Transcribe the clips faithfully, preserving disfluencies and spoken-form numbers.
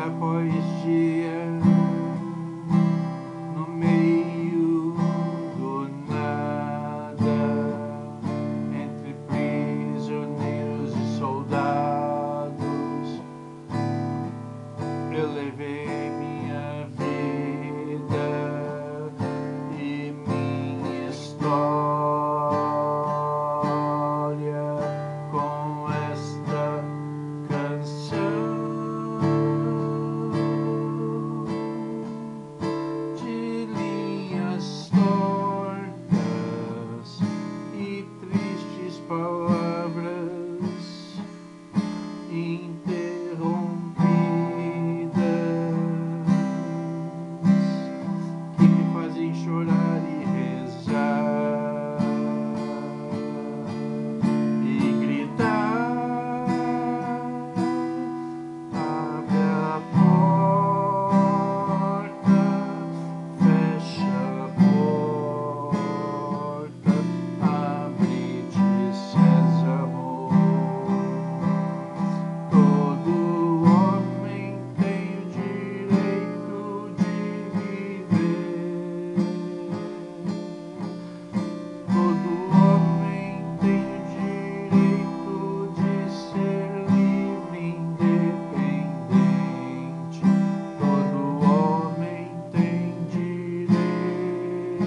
após dia, no meio do nada, entre prisioneiros e soldados, eu levei minha vida e minha história com esta canção de linhas tortas e tristes palavras interrompidas que me fazem chorar e rezar e gritar: abre a porta, fecha a porta, abre-te, Sésamo. Todo homem tem o direito de viver. Todo homem tem o direito de ser livre, independente. Todo homem tem direito.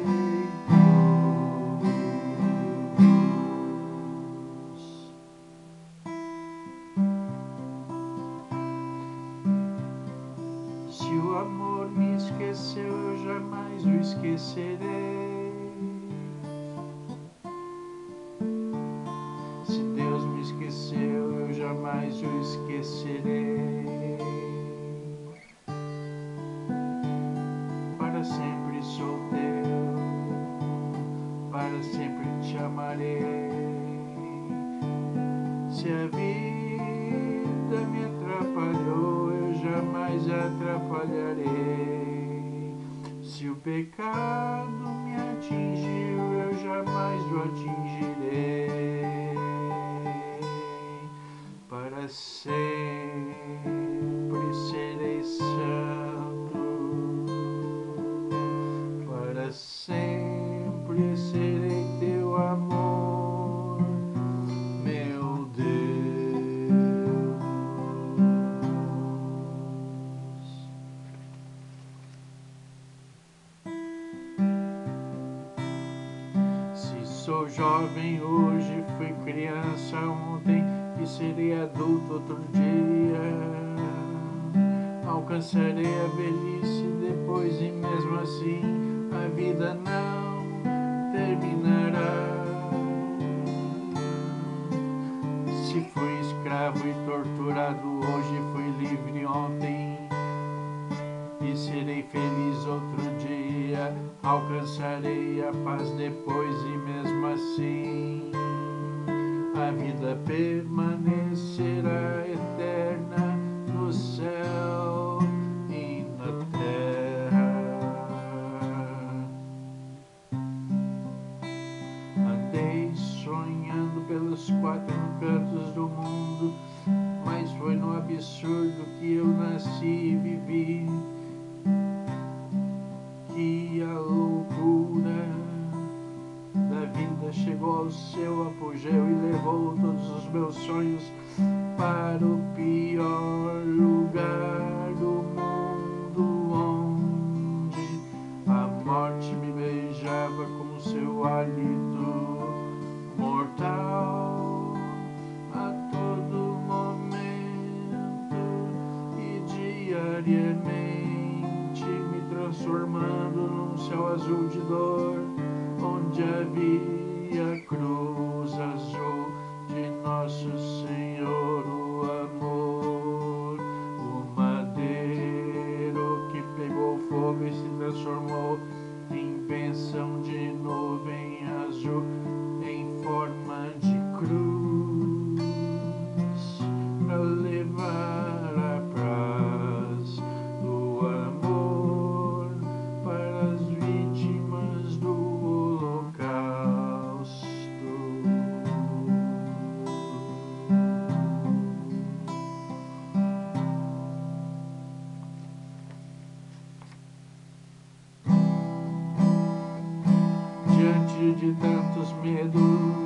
Se o amor me esqueceu, eu jamais o esquecerei. Se Deus me esqueceu, eu jamais o esquecerei. Para sempre sou teu, para sempre te amarei. Se a vida me atrapalhou, eu jamais atrapalharei. Se o pecado me atingiu, eu jamais o atingirei. Para sempre serei santo, para sempre serei teu amor, meu Deus. Se sou jovem hoje, fui criança ontem e serei adulto outro dia. Alcançarei a velhice depois e mesmo assim a vida não terminará. Se fui escravo e torturado hoje, fui livre ontem e serei feliz outro dia. Alcançarei a paz depois e mesmo assim a vida permanecerá eterna no céu e na terra. Andei sonhando pelos quatro cantos do mundo, mas foi no absurdo que eu nasci e vivi que a loucura da vida chegou ao seu apogeu e levou todos os meus sonhos para o pior lugar do mundo, onde a morte me beijava com seu hálito mortal a todo momento e diariamente me transformando num céu azul de dor, onde havia cruz azul de Nosso Senhor, o amor, o madeiro que pegou fogo e se transformou em bênção de nuvem azul em forma de cruz, para levar a paz do amor para as vítimas do holocausto. diante de tantos medos,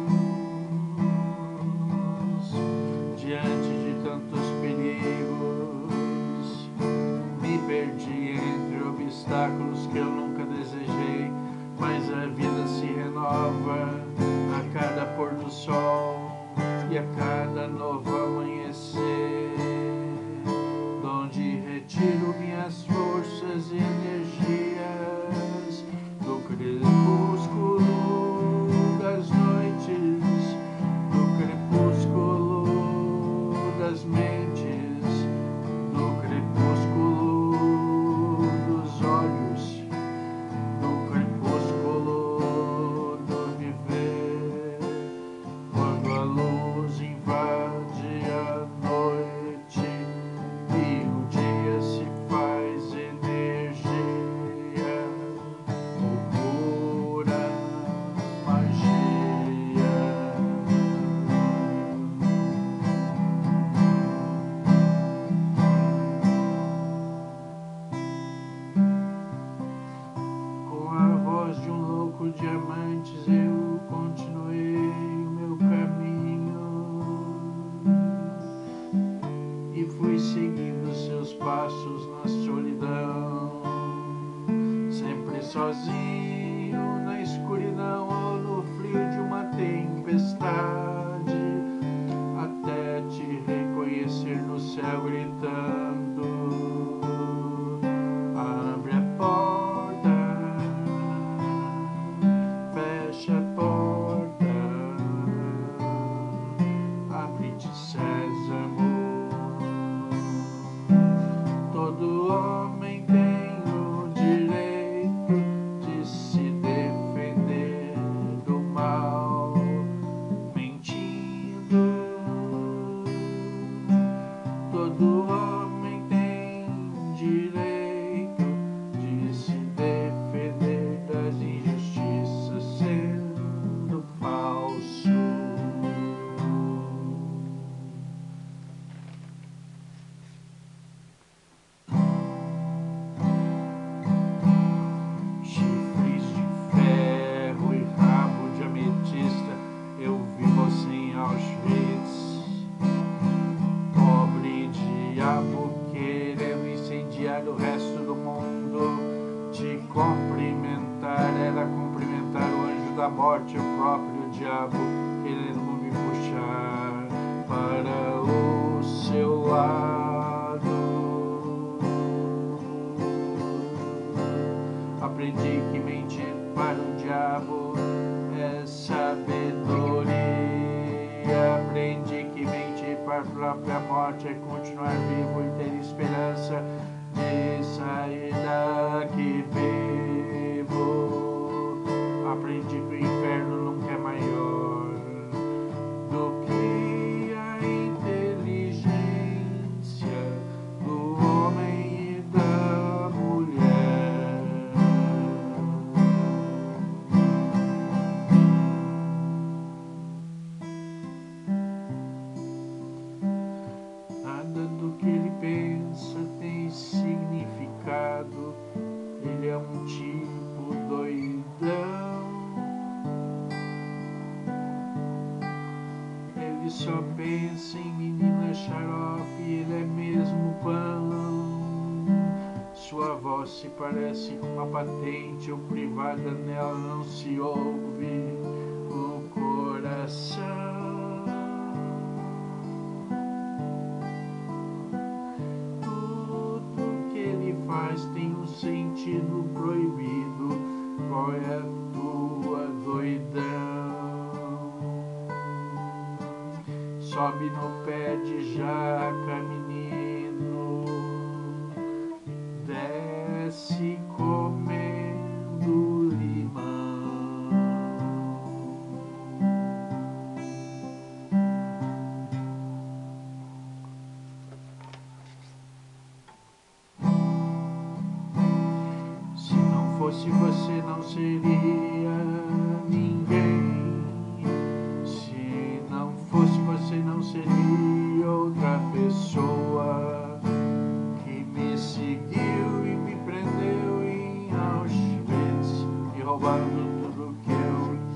diante de tantos perigos, me perdi entre obstáculos que eu nunca desejei, mas a vida se renova a cada pôr do sol e a cada novo amanhecer, donde retiro minhas forças e energias do crepúsculo das noites, do crepúsculo das mentes, do crepúsculo dos olhos, do crepúsculo do viver, quando a luz invade a noite e o dia se faz energia ou pura magia. Com a voz de um louco de amantes eu continuei o meu caminho e fui seguindo seus passos na solidão, sempre sozinho na escuridão ou no frio de uma tempestade, até te reconhecer no céu gritando: abre a porta, fecha a porta, abre-te Sésamo. Todo homem tem o direito de se defender do mal, mentindo. Todo homem tem direito de se defender das injustiças sendo falso. Chifres de ferro e rabo de ametista, eu vi você em Auschwitz. Pobre diabo querendo incendiar o resto do mundo. Te cumprimentar era cumprimentar o anjo da morte, o próprio diabo querendo me puxar para o seu lado. Aprendi que mentir para o diabo é sabedoria. Aprendi que mentir para a própria morte é continuar vivo e ter esperança de sair daqui vivo. Aprendi que o inferno nunca é maior do que a inteligência do homem e da mulher. Nada do que ele pensa tem significado. Ele é um tipo doidão. Ele só pensa em menina xarope, ele é mesmo pão. Sua voz se parece com uma patente ou privada, nela não se ouve o coração. Mas tem um sentido proibido. Qual é a tua doidão? Sobe no pé de jaca, menino, desce comendo limão. Se você não seria ninguém, se não fosse você não seria outra pessoa que me seguiu e me prendeu em Auschwitz, me roubando tudo que eu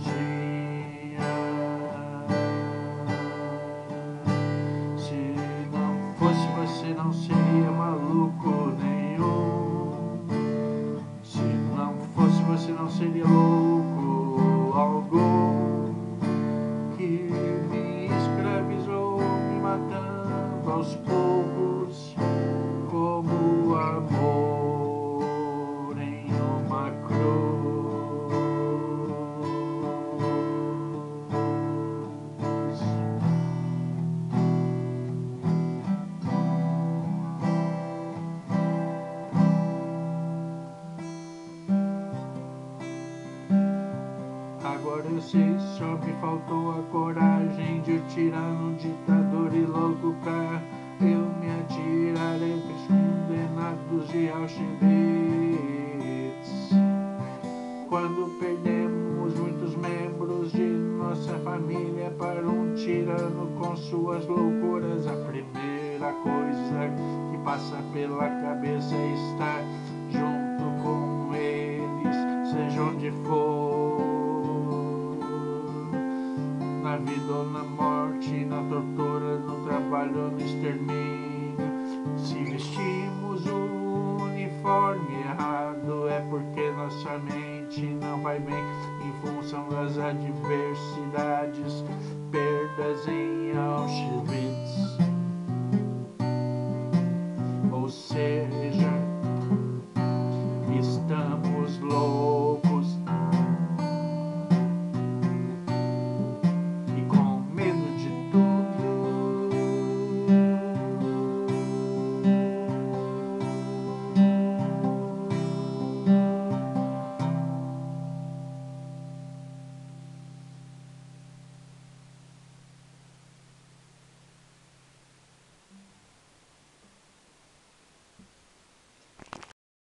se só me faltou a coragem de um tirano, um ditador e louco pra eu me atirar entre os condenados de Auschwitz. Quando perdemos muitos membros de nossa família para um tirano com suas loucuras, a primeira coisa que passa pela cabeça é estar junto com eles, seja onde for, na vida ou na morte, na tortura, no trabalho ou no extermínio.